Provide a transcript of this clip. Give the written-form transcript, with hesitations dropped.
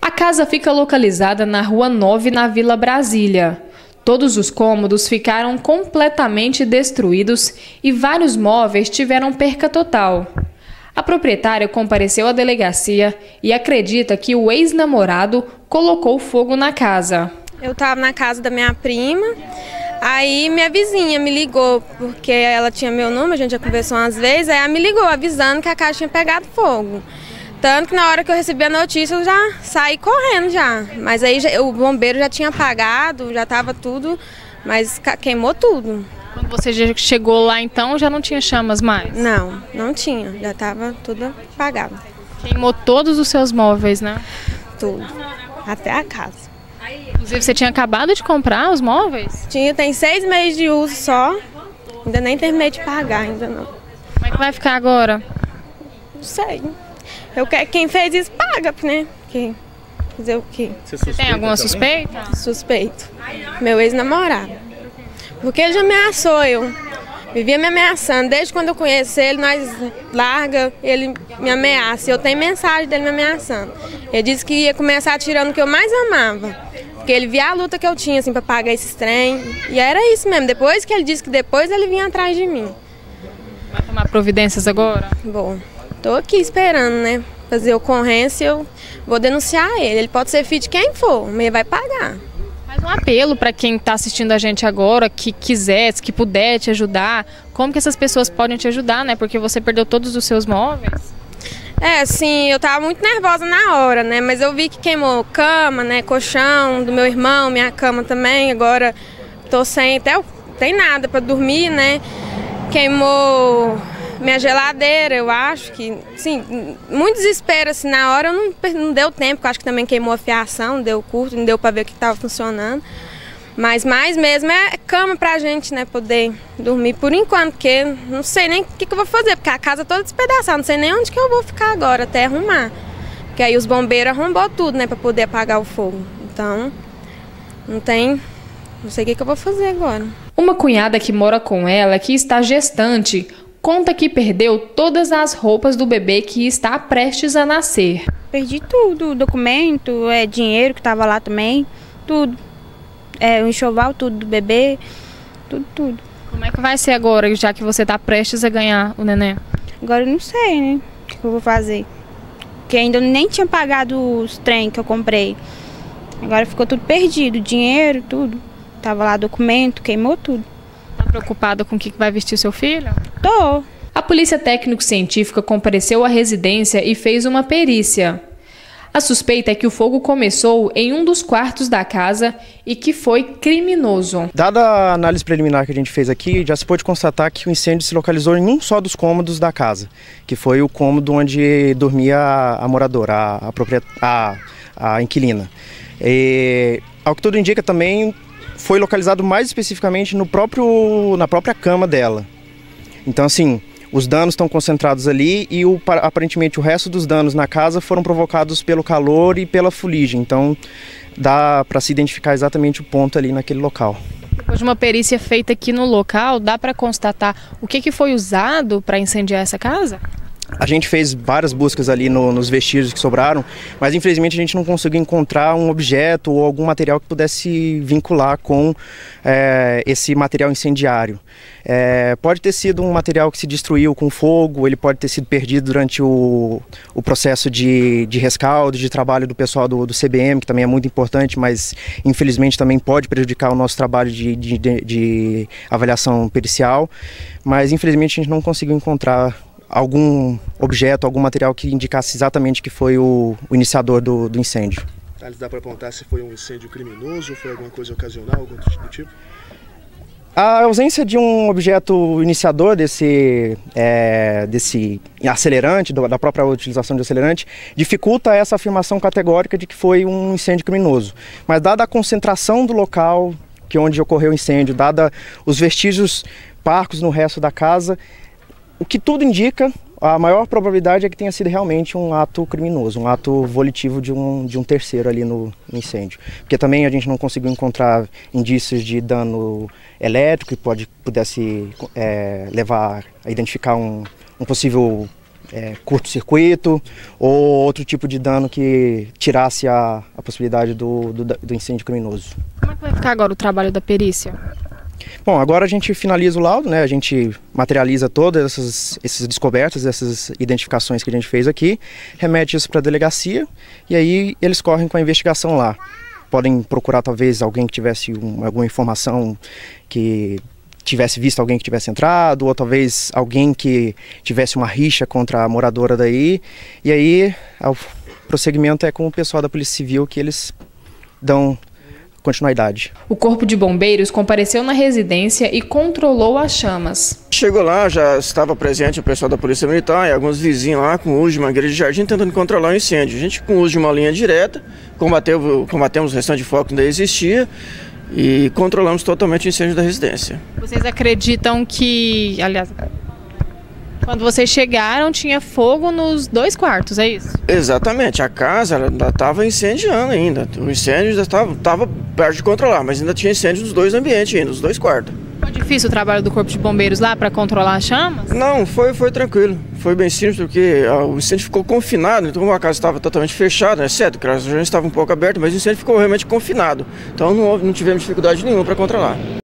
A casa fica localizada na Rua 9, na Vila Brasília. Todos os cômodos ficaram completamente destruídos e vários móveis tiveram perca total. A proprietária compareceu à delegacia e acredita que o ex-namorado colocou fogo na casa. Eu estava na casa da minha prima, aí minha vizinha me ligou, porque ela tinha meu número, a gente já conversou umas vezes, aí ela me ligou avisando que a casa tinha pegado fogo. Tanto que na hora que eu recebi a notícia eu já saí correndo já, mas aí o bombeiro já tinha apagado, já estava tudo, mas queimou tudo. Quando você chegou lá então já não tinha chamas mais? Não, não tinha, já estava tudo apagado. Queimou todos os seus móveis, né? Tudo, até a casa. Inclusive você tinha acabado de comprar os móveis? Tem 6 meses de uso só, ainda nem terminei de pagar, ainda não. Como é que vai ficar agora? Não sei. Quem fez isso paga, né? Fazer o quê? Você tem alguma suspeita? Suspeito. Meu ex-namorado. Porque ele já ameaçou eu. Vivia me ameaçando. Desde quando eu conheci ele, nós larga, ele me ameaça. Eu tenho mensagem dele me ameaçando. Ele disse que ia começar atirando o que eu mais amava. Porque ele via a luta que eu tinha, assim, pra pagar esses trem. E era isso mesmo. Depois que ele disse que depois ele vinha atrás de mim. Vai tomar providências agora? Bom, tô aqui esperando, né? Fazer ocorrência, eu vou denunciar ele. Ele pode ser filho de quem for, mas ele vai pagar. Faz um apelo para quem está assistindo a gente agora, que quiser, que puder te ajudar. Como que essas pessoas podem te ajudar, né? Porque você perdeu todos os seus móveis. Sim, eu tava muito nervosa na hora, né? Mas eu vi que queimou cama, né? Colchão do meu irmão, minha cama também. Agora tô sem, tem nada para dormir, né? Queimou minha geladeira, eu acho que, sim, muito desespero, assim, na hora não deu tempo, eu acho que também queimou a fiação, deu curto, não deu para ver o que estava funcionando. Mas mais mesmo é cama pra gente, né, poder dormir por enquanto, porque não sei nem o que eu vou fazer, porque a casa é toda despedaçada, não sei nem onde que eu vou ficar agora, até arrumar. Porque aí os bombeiros arrombou tudo, né, para poder apagar o fogo. Então, não sei o que eu vou fazer agora. Uma cunhada que mora com ela, que está gestante, conta que perdeu todas as roupas do bebê que está prestes a nascer. Perdi tudo, documento, dinheiro que estava lá também, tudo. O enxoval, tudo do bebê, tudo. Como é que vai ser agora, já que você está prestes a ganhar o neném? Agora eu não sei, né, o que eu vou fazer. Porque ainda nem tinha pagado os trem que eu comprei. Agora ficou tudo perdido, dinheiro, tudo. Tava lá documento, queimou tudo. Tá preocupada com o que vai vestir seu filho? Tô. A polícia técnico-científica compareceu à residência e fez uma perícia. A suspeita é que o fogo começou em um dos quartos da casa e que foi criminoso. Dada a análise preliminar que a gente fez aqui, já se pôde constatar que o incêndio se localizou em um só dos cômodos da casa, que foi o cômodo onde dormia a moradora, a inquilina. Ao que tudo indica também, foi localizado mais especificamente na própria cama dela. Então, assim, os danos estão concentrados ali e aparentemente o resto dos danos na casa foram provocados pelo calor e pela fuligem. Então, dá para se identificar exatamente o ponto ali naquele local. Depois de uma perícia feita aqui no local, dá para constatar o que foi usado para incendiar essa casa? A gente fez várias buscas ali nos vestígios que sobraram, mas infelizmente a gente não conseguiu encontrar um objeto ou algum material que pudesse vincular com esse material incendiário. Pode ter sido um material que se destruiu com fogo, ele pode ter sido perdido durante o processo de rescaldo, de trabalho do pessoal do CBM, que também é muito importante, mas infelizmente também pode prejudicar o nosso trabalho de avaliação pericial, mas infelizmente a gente não conseguiu encontrar algum objeto, algum material que indicasse exatamente que foi o iniciador do incêndio. Dá para apontar se foi um incêndio criminoso, foi alguma coisa ocasional, algum do tipo? A ausência de um objeto iniciador desse acelerante, da própria utilização de acelerante, dificulta essa afirmação categórica de que foi um incêndio criminoso. Mas dada a concentração do local onde ocorreu o incêndio, dada os vestígios parcos no resto da casa, o que tudo indica, a maior probabilidade é que tenha sido realmente um ato criminoso, um ato volitivo de um terceiro ali no incêndio. Porque também a gente não conseguiu encontrar indícios de dano elétrico que pudesse levar a identificar um possível curto-circuito ou outro tipo de dano que tirasse a possibilidade do incêndio criminoso. Como é que vai ficar agora o trabalho da perícia? Bom, agora a gente finaliza o laudo, né? A gente materializa todas essas descobertas, essas identificações que a gente fez aqui, remete isso para a delegacia e aí eles correm com a investigação lá. Podem procurar talvez alguém que tivesse alguma informação que tivesse visto alguém que tivesse entrado, ou talvez alguém que tivesse uma rixa contra a moradora daí. E aí o prosseguimento é com o pessoal da Polícia Civil que eles dão continuidade. O Corpo de Bombeiros compareceu na residência e controlou as chamas. Chegou lá, já estava presente o pessoal da Polícia Militar e alguns vizinhos lá com o uso de mangueira de jardim tentando controlar o incêndio. A gente, com o uso de uma linha direta, combatemos o restante de fogo que ainda existia e controlamos totalmente o incêndio da residência. Vocês acreditam que, aliás, quando vocês chegaram tinha fogo nos 2 quartos, é isso? Exatamente, a casa ainda estava incendiando ainda, o incêndio já estava perto de controlar, mas ainda tinha incêndio nos 2 ambientes ainda, nos 2 quartos. Foi difícil o trabalho do Corpo de Bombeiros lá para controlar as chamas? Não, foi tranquilo, foi bem simples porque o incêndio ficou confinado, então a casa estava totalmente fechada, né, certo, que a janela estava um pouco aberta, mas o incêndio ficou realmente confinado, então não tivemos dificuldade nenhuma para controlar.